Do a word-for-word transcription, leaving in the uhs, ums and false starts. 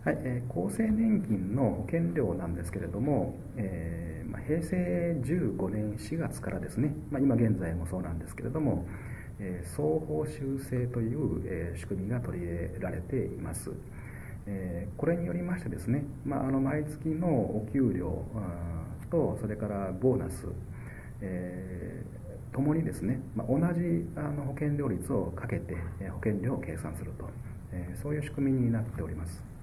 はい、えー、厚生年金の保険料なんですけれども、えーまあ、平成じゅうごねんしがつからですね、まあ、今現在もそうなんですけれども、えー、総報酬制という、えー、仕組みが取り入れられています。えー、これによりましてですね、まあ、あの毎月のお給料とそれからボーナス、えー、ともにですね、まあ、同じあの保険料率をかけて保険料を計算すると、えー、そういう仕組みになっております。